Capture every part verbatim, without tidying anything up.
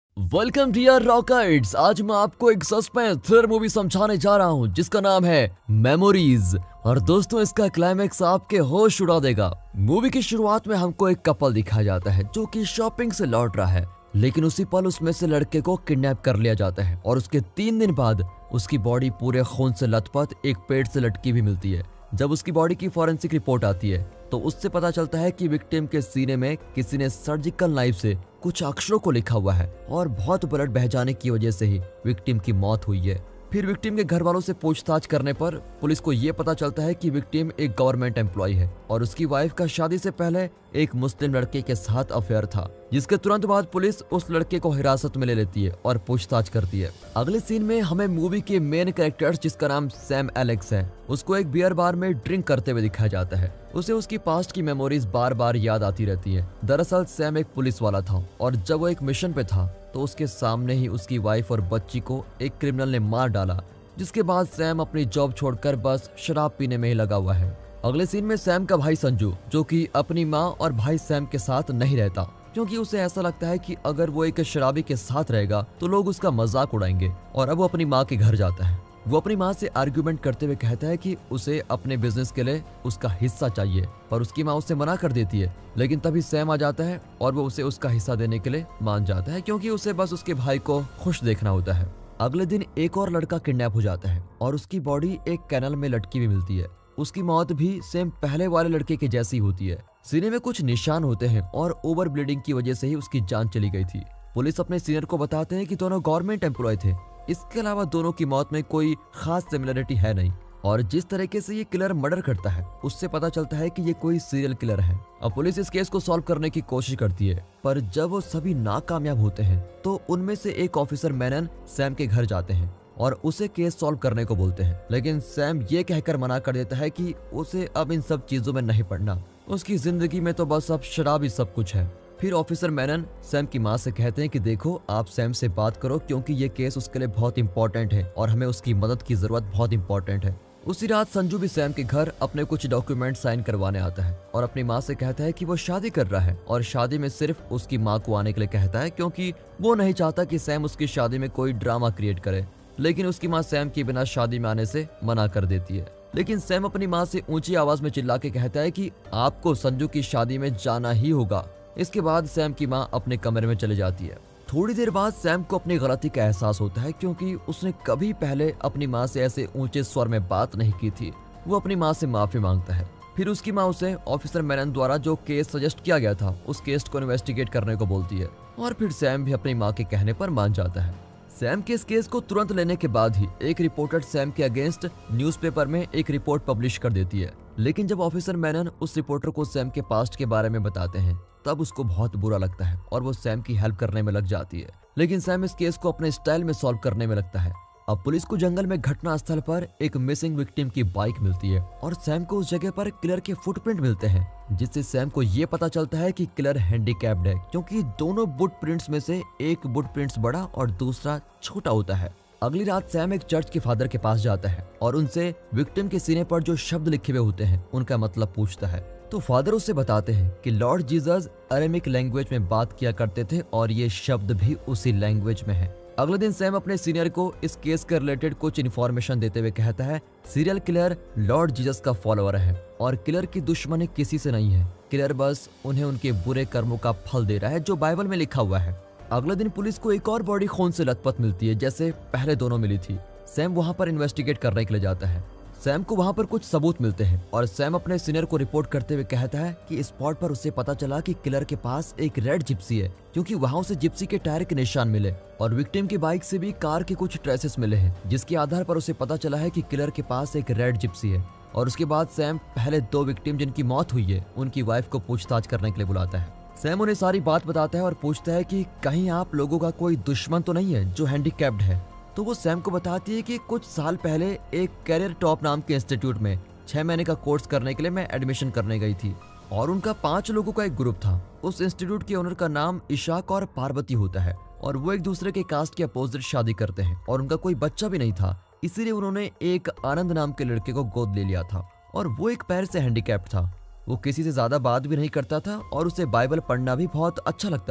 Welcome dear rockets. आज मैं आपको एक सस्पेंस थ्रिलर मूवी समझाने जा रहा हूं जिसका नाम है मेमोरीज। और दोस्तों, इसका क्लाइमेक्स आपके होश उड़ा देगा। मूवी की शुरुआत में हमको एक कपल दिखाया जाता है जो कि शॉपिंग से लौट रहा है, लेकिन उसी पल उसमें से लड़के को किडनैप कर लिया जाता है और उसके तीन दिन बाद उसकी बॉडी पूरे खून से लथपथ एक पेड़ से लटकी भी मिलती है। जब उसकी बॉडी की फॉरेंसिक रिपोर्ट आती है तो उससे पता चलता है कि विक्टिम के सीने में किसी ने सर्जिकल नाइफ से कुछ अक्षरों को लिखा हुआ है और बहुत ब्लड बह जाने की वजह से ही विक्टिम की मौत हुई है। फिर विक्टिम के घर वालों से पूछताछ करने पर पुलिस को ये पता चलता है कि विक्टिम एक गवर्नमेंट एम्प्लॉय है और उसकी वाइफ का शादी से पहले एक मुस्लिम लड़के के साथ अफेयर था, जिसके तुरंत बाद पुलिस उस लड़के को हिरासत में ले लेती है और पूछताछ करती है। अगले सीन में हमें मूवी के मेन कैरेक्टर जिसका नाम सैम एलेक्स है, उसको एक बियर बार में ड्रिंक करते हुए दिखाया जाता है। उसे उसकी पास्ट की मेमोरीज बार बार याद आती रहती है। दरअसल सैम एक पुलिस वाला था और जब वो एक मिशन पे था तो उसके सामने ही उसकी वाइफ और बच्ची को एक क्रिमिनल ने मार डाला, जिसके बाद सैम अपनी जॉब छोड़कर बस शराब पीने में ही लगा हुआ है। अगले सीन में सैम का भाई संजू, जो कि अपनी माँ और भाई सैम के साथ नहीं रहता क्योंकि उसे ऐसा लगता है कि अगर वो एक शराबी के साथ रहेगा तो लोग उसका मजाक उड़ाएंगे, और अब वो अपनी माँ के घर जाता है। वो अपनी माँ से आर्ग्यूमेंट करते हुए कहता है कि उसे अपने बिजनेस के लिए उसका हिस्सा चाहिए, पर उसकी माँ उसे मना कर देती है। लेकिन तभी सैम आ जाता है और वो उसे उसका हिस्सा देने के लिए मान जाता है क्योंकि उसे बस उसके भाई को खुश देखना होता है। अगले दिन एक और लड़का किडनैप हो जाता है और उसकी बॉडी एक कैनल में लटकी हुई मिलती है। उसकी मौत भी सेम पहले वाले लड़के के जैसी होती है। सीने में कुछ निशान होते हैं और ओवर ब्लीडिंग की वजह से ही उसकी जान चली गई थी। पुलिस अपने सीनियर को बताते हैं कि दोनों गवर्नमेंट एम्प्लॉय थे। इसके अलावा दोनों की मौत में कोई खास सिमिलरिटी है नहीं, और जिस तरीके से ये किलर मर्डर करता है उससे पता चलता है कि ये कोई सीरियल किलर है। अब पुलिस इस केस को सॉल्व करने की कोशिश करती है, पर जब वो सभी नाकामयाब होते हैं तो उनमें से एक ऑफिसर मैनन सैम के घर जाते हैं और उसे केस सॉल्व करने को बोलते हैं। लेकिन सैम ये कहकर मना कर देता है कि उसे अब इन सब चीजों में नहीं पड़ना, उसकी जिंदगी में तो बस अब शराब ही सब कुछ है। फिर ऑफिसर मैनन सैम की माँ से कहते हैं कि देखो, आप सैम से बात करो क्योंकि ये केस उसके लिए बहुत इंपॉर्टेंट है और हमें उसकी मदद की जरूरत बहुत इंपॉर्टेंट है। उसी रात संजू भी सैम के घर अपने कुछ डॉक्यूमेंट साइन करवाने आता है और अपनी माँ से कहता है कि वो शादी कर रहा है और शादी में सिर्फ उसकी माँ को आने के लिए कहता है क्योंकि वो नहीं चाहता कि सैम उसकी शादी में कोई ड्रामा क्रिएट करे। लेकिन उसकी माँ सैम के बिना शादी में आने से मना कर देती है। लेकिन सैम अपनी माँ से ऊंची आवाज में चिल्ला के कहता है कि आपको संजू की शादी में जाना ही होगा। इसके बाद सैम की माँ अपने कमरे में चले जाती है। थोड़ी देर बाद सैम को अपनी गलती का एहसास होता है क्योंकि उसने कभी पहले अपनी माँ से ऐसे ऊंचे स्वर में बात नहीं की थी। वो अपनी माँ से माफी मांगता है। फिर उसकी माँ उसे ऑफिसर मैनन द्वारा जो केस सजेस्ट किया गया था उस केस को इन्वेस्टिगेट करने को बोलती है, और फिर सैम भी अपनी माँ के कहने पर मान जाता है। सैम के इस केस को तुरंत लेने के बाद ही एक रिपोर्टर सैम के अगेंस्ट न्यूज़पेपर में एक रिपोर्ट पब्लिश कर देती है। लेकिन जब ऑफिसर मैनन उस रिपोर्टर को सैम के पास्ट के बारे में बताते हैं तब उसको बहुत बुरा लगता है और वो सैम की हेल्प करने में लग जाती है। लेकिन सैम इस केस को अपने स्टाइल में सॉल्व करने में लगता है। अब पुलिस को जंगल में घटना स्थल पर एक मिसिंग विक्टिम की बाइक मिलती है और सैम को उस जगह पर किलर के फुटप्रिंट मिलते हैं, जिससे सैम को ये पता चलता है कि किलर हैंडीकैप्ड है क्योंकि दोनों फुटप्रिंट्स में से एक फुटप्रिंट्स बड़ा और दूसरा छोटा होता है। अगली रात सैम एक चर्च के फादर के पास जाता है और उनसे विक्टिम के सीने पर जो शब्द लिखे हुए होते हैं उनका मतलब पूछता है। तो फादर उसे बताते हैं कि लॉर्ड जीसस अरेमिक लैंग्वेज में बात किया करते थे और ये शब्द भी उसी लैंग्वेज में है। अगले दिन सैम अपने सीनियर को इस केस के रिलेटेड कुछ इन्फॉर्मेशन देते हुए कहता है सीरियल किलर लॉर्ड जीसस का फॉलोअर है और किलर की दुश्मनी किसी से नहीं है। किलर बस उन्हें उनके बुरे कर्मों का फल दे रहा है जो बाइबल में लिखा हुआ है। अगले दिन पुलिस को एक और बॉडी खून से लथपथ मिलती है जैसे पहले दोनों मिली थी। सैम वहां पर इन्वेस्टिगेट करने के लिए जाता है। सैम को वहां पर कुछ सबूत मिलते हैं और सैम अपने सीनियर को रिपोर्ट करते हुए कहता है कि स्पॉट पर उसे पता चला कि किलर के पास एक रेड जिप्सी है क्योंकि वहां उसे जिप्सी के टायर के निशान मिले और विक्टिम की बाइक से भी कार के कुछ ट्रेसेस मिले हैं, जिसके आधार पर उसे पता चला है कि किलर के पास एक रेड जिप्सी है। और उसके बाद सैम पहले दो विक्टिम जिनकी मौत हुई है उनकी वाइफ को पूछताछ करने के लिए बुलाता है। सैम उन्हें सारी बात बताता है और पूछता है कि कहीं आप लोगों का कोई दुश्मन तो नहीं है जो हैंडीकैप्ड है। तो वो सैम को बताती है कि कुछ साल पहले एक कैरियर टॉप नाम के इंस्टीट्यूट में छह महीने का कोर्स करने के लिए मैं एडमिशन करने गई थी और उनका पांच लोगों का एक ग्रुप था। उस इंस्टीट्यूट के ओनर का नाम इशाक और पार्वती होता है और वो एक दूसरे के कास्ट के अपोजिट शादी करते हैं और उनका कोई बच्चा भी नहीं था, इसीलिए उन्होंने एक आनंद नाम के लड़के को गोद ले लिया था और वो एक पैर से हैंडीकैप्ड था। वो किसी से ज्यादा बात भी नहीं करता था और उसे बाइबल पढ़ना भी बहुत अच्छा लगता था।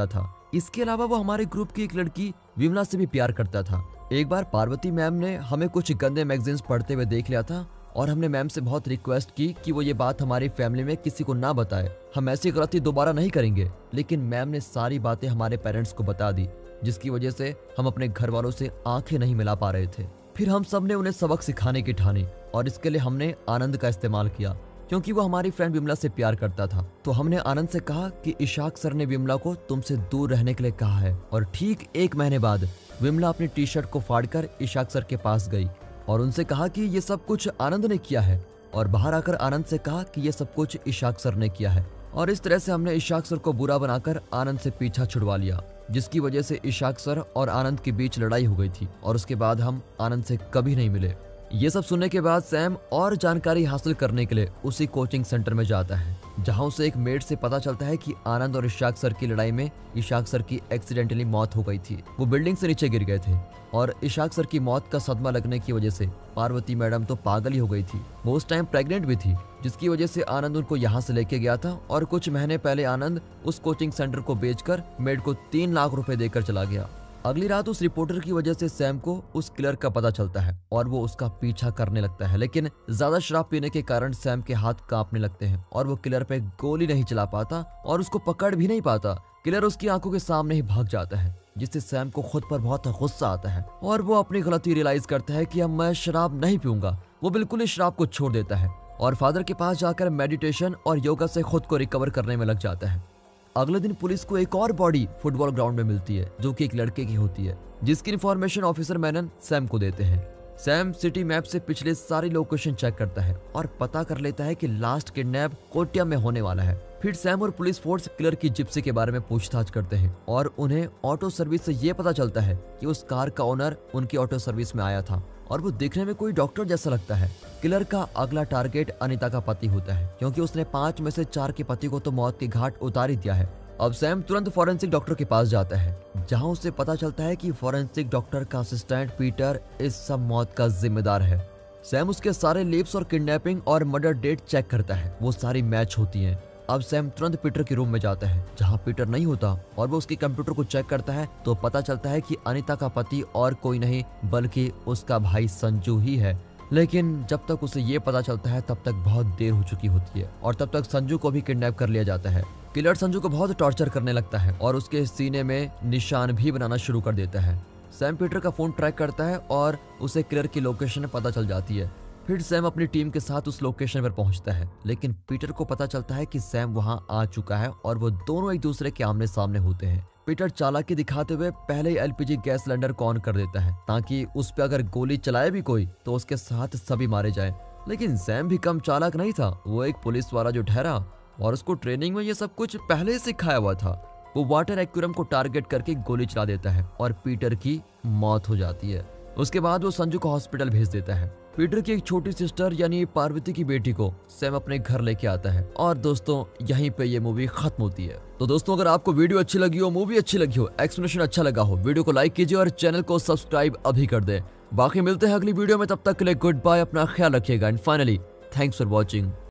इसके अलावा वो हमारे ग्रुप की एक लड़की विमला से भी प्यार करता था। एक बार पार्वती मैम ने हमें कुछ गंदे मैगजीन्स पढ़ते हुए देख लिया था और हमने मैम से बहुत रिक्वेस्ट की कि वो ये बात हमारी फैमिली में किसी को ना बताए, हम ऐसी गलती दोबारा नहीं करेंगे। लेकिन मैम ने सारी बातें हमारे पेरेंट्स को बता दी, जिसकी वजह से हम अपने घर वालों से आंखें नहीं मिला पा रहे थे। फिर हम सब ने उन्हें सबक सिखाने की ठानी और इसके लिए हमने आनंद का इस्तेमाल किया, क्योंकि वो हमारी फ्रेंड विमला से प्यार करता था। तो हमने आनंद से कहा कि इशाक सर ने विमला को तुमसे दूर रहने के लिए कहा है। और ठीक एक महीने बाद विमला अपनी टी शर्ट को फाड़कर इशाक सर के पास गई और उनसे कहा कि ये सब कुछ आनंद ने किया है, और बाहर आकर आनंद से कहा कि ये सब कुछ इशाक सर ने किया है। और इस तरह से हमने इशाक सर को बुरा बनाकर आनंद से पीछा छुड़वा लिया, जिसकी वजह से इशाक सर और आनंद के बीच लड़ाई हो गई थी और उसके बाद हम आनंद से कभी नहीं मिले। ये सब सुनने के बाद सैम और जानकारी हासिल करने के लिए उसी कोचिंग सेंटर में जाता है, जहां उसे एक मेड से पता चलता है कि आनंद और इशाक सर की लड़ाई में इशाक सर की एक्सीडेंटली मौत हो गई थी। वो बिल्डिंग से नीचे गिर गए थे और इशाक सर की मौत का सदमा लगने की वजह से पार्वती मैडम तो पागल ही हो गई थी। वो उस टाइम प्रेग्नेंट भी थी, जिसकी वजह से आनंद उनको यहाँ से लेके गया था। और कुछ महीने पहले आनंद उस कोचिंग सेंटर को बेचकर मेड को तीन लाख रुपए देकर चला गया। अगली रात उस रिपोर्टर की वजह से सैम को उस किलर का पता चलता है और वो उसका पीछा करने लगता है। लेकिन ज्यादा शराब पीने के कारण सैम के हाथ कांपने लगते हैं और वो किलर पे गोली नहीं चला पाता और उसको पकड़ भी नहीं पाता। किलर उसकी आंखों के सामने ही भाग जाता है, जिससे सैम को खुद पर बहुत गुस्सा आता है और वो अपनी गलती रियलाइज करता है कि अब मैं शराब नहीं पीऊंगा। वो बिल्कुल ही शराब को छोड़ देता है और फादर के पास जाकर मेडिटेशन और योगा से खुद को रिकवर करने में लग जाता है। अगले दिन पुलिस को एक और बॉडी फुटबॉल ग्राउंड में मिलती है, जो कि एक लड़के की होती है, जिसकी इन्फॉर्मेशन ऑफिसर मेनन सैम को देते हैं। सैम सिटी मैप से पिछले सारी लोकेशन चेक करता है और पता कर लेता है कि लास्ट किडनैप कोटिया में होने वाला है। फिर सैम और पुलिस फोर्स किलर की जिप्सी के बारे में पूछताछ करते हैं और उन्हें ऑटो सर्विस से ये पता चलता है कि उस कार का ओनर उनकी ऑटो सर्विस में आया था और वो देखने में कोई डॉक्टर जैसा लगता है। किलर का अगला टारगेट अनीता का पति होता है, क्योंकि उसने पांच में से चार के पति को तो मौत के घाट उतार ही दिया है। अब सैम तुरंत फॉरेंसिक डॉक्टर के पास जाता है, जहां उसे पता चलता है कि फॉरेंसिक डॉक्टर का असिस्टेंट पीटर इस सब मौत का जिम्मेदार है। सैम उसके सारे लिप्स और किडनैपिंग और मर्डर डेट चेक करता है, वो सारी मैच होती हैं। अब सैम तुरंत पीटर के रूम में जाता है, जहां पीटर नहीं होता, और वो उसके कंप्यूटर को चेक करता है तो पता चलता है कि अनीता का पति और कोई नहीं बल्कि उसका भाई संजू ही है। लेकिन जब तक उसे ये पता चलता है तब तक बहुत देर हो चुकी होती है और तब तक संजू को भी किडनैप कर लिया जाता है। किलर संजू को बहुत टॉर्चर करने लगता है और उसके सीने में निशान भी बनाना शुरू कर देता है। सैम पीटर का फोन ट्रैक करता है और उसे किलर की लोकेशन पता चल जाती है। फिर सैम अपनी टीम के साथ उस लोकेशन पर पहुंचता है, लेकिन पीटर को पता चलता है कि सैम वहां आ चुका है और वो दोनों एक दूसरे के आमने सामने होते हैं। पीटर चालाकी दिखाते हुए पहले ही एलपीजी गैस सिलेंडर को ऑन कर देता है, ताकि उस पे अगर गोली चलाए भी कोई तो उसके साथ सभी मारे जाएं। लेकिन सैम भी कम चालाक नहीं था, वो एक पुलिस वाला जो ठहरा और उसको ट्रेनिंग में ये सब कुछ पहले ही सिखाया हुआ था। वो वाटर एक्वेरियम को टारगेट करके गोली चला देता है और पीटर की मौत हो जाती है। उसके बाद वो संजू को हॉस्पिटल भेज देता है। पीटर की एक छोटी सिस्टर यानी पार्वती की बेटी को सैम अपने घर लेके आता है और दोस्तों यहीं पे ये मूवी खत्म होती है। तो दोस्तों अगर आपको वीडियो अच्छी लगी हो, मूवी अच्छी लगी हो, एक्सप्लेनेशन अच्छा लगा हो, वीडियो को लाइक कीजिए और चैनल को सब्सक्राइब अभी कर दे। बाकी मिलते हैं अगली वीडियो में, तब तक के लिए गुड बाय, अपना ख्याल रखिएगा and finally thanks for watching.